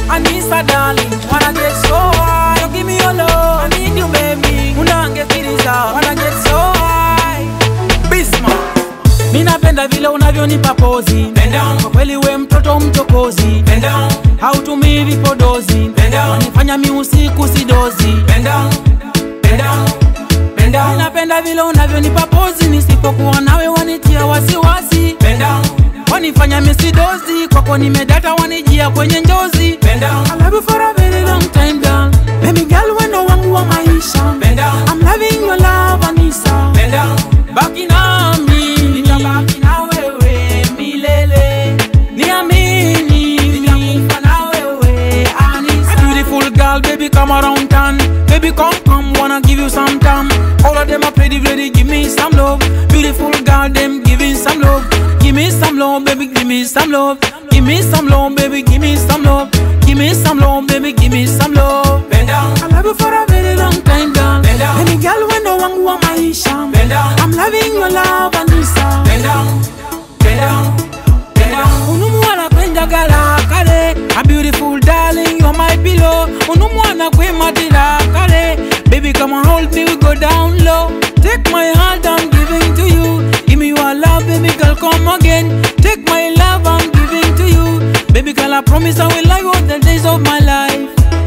Anisa darling, wanna get so high. Give me your love, I need you baby. Unange kiriza, wanna get so high. Bismart. Mina penda vile unavyonipa pozi. Bend down. Kwa kweli we mtoto mchokozi. Bend down. Hautumii vipodozi. Bend down. Wanifanya mi usiku sidozi. Bend down. Bend down. Bend down. Mina penda vile unavyonipa pozi. Nisipokuwa nawe wanitia wasiwasi. Bend down. Wanifanya mi sidozi. Kwako nimedata wanijia kwenye njozi. Bend down. I love you for a very long time girl. Baby girl wendo wangu wa maisha. Bend down. I'm loving your love Anisa. Bend down. Baki na mi. Nitabaki na wewe milele. Niamini. Nitakufa na wewe Anisa. A beautiful girl baby come around town. Baby come wanna give you some time. All of them are pretty give me some love. Beautiful girl them giving some love. Give me some love baby give me some love. Give me some love baby give me some love. Give me some love baby give me some love. Bend down. I love you for a very long time girl. Bend down. Baby girl wendo wangu wa maisha. Bend down. I'm loving your love Anisa. Bend down. Bend down. Bend down. Unumu anapenda gala kale. A beautiful darling you're my pillow. Unumu anakwema tila kale. Baby come and hold me we go down low. Take my heart I'm giving to you. Give me your love baby girl come again. Take my love I'm giving to you. Baby girl I promise I will love you all the days of my life.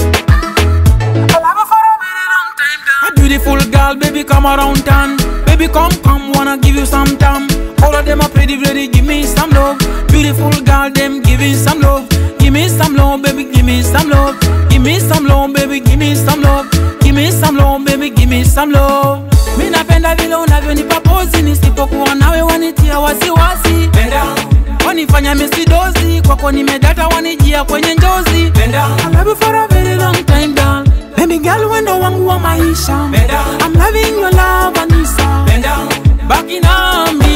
I love you for a very long time girl. A beautiful girl baby come around town. Baby come wanna give you some time. All of them are pretty give me some love. Beautiful girl them giving some love. Give me some love baby give me some love. Give me some love baby give me some love. Give me some love baby give me some love. Mina penda vile unavyonipa pozi. Nisipokuwa nawe wanitia wasiwasi. Bend down. Wanifanya misidozi. Kwako nimedata wanijia kwenye njozi. Bend down. I love you for a very long time girl. Baby girl wendo wangu wa maisha. Bend down. I'm loving your love Anisa. Bend down. Baki na mi.